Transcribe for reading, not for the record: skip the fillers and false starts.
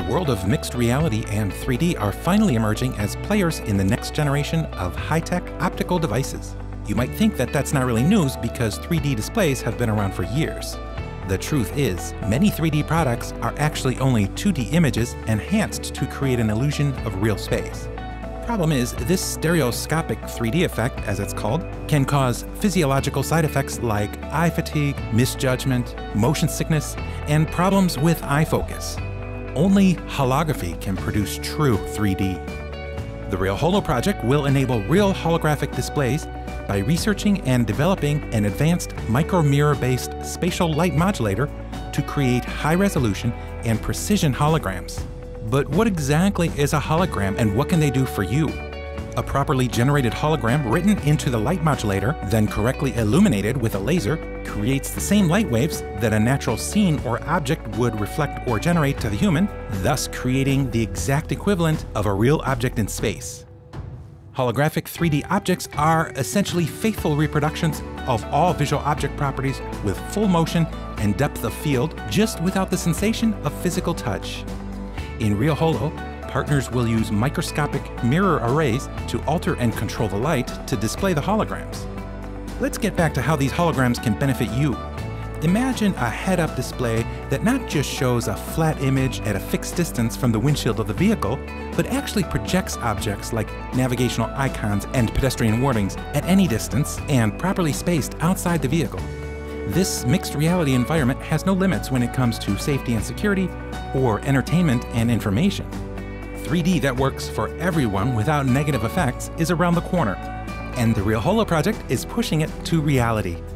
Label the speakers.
Speaker 1: The world of mixed reality and 3D are finally emerging as players in the next generation of high-tech optical devices. You might think that that's not really news because 3D displays have been around for years. The truth is, many 3D products are actually only 2D images enhanced to create an illusion of real space. Problem is, this stereoscopic 3D effect, as it's called, can cause physiological side effects like eye fatigue, misjudgment, motion sickness, and problems with eye focus. Only holography can produce true 3D. The realholo project will enable real holographic displays by researching and developing an advanced micromirror-based spatial light modulator to create high-resolution and precision holograms. But what exactly is a hologram and what can they do for you? A properly generated hologram written into the light modulator, then correctly illuminated with a laser, creates the same light waves that a natural scene or object would reflect or generate to the human, thus creating the exact equivalent of a real object in space. Holographic 3D objects are essentially faithful reproductions of all visual object properties with full motion and depth of field, just without the sensation of physical touch. In realholo, partners will use microscopic mirror arrays to alter and control the light to display the holograms. Let's get back to how these holograms can benefit you. Imagine a head-up display that not just shows a flat image at a fixed distance from the windshield of the vehicle, but actually projects objects like navigational icons and pedestrian warnings at any distance and properly spaced outside the vehicle. This mixed reality environment has no limits when it comes to safety and security, or entertainment and information. 3D that works for everyone without negative effects is around the corner, and the realholo project is pushing it to reality.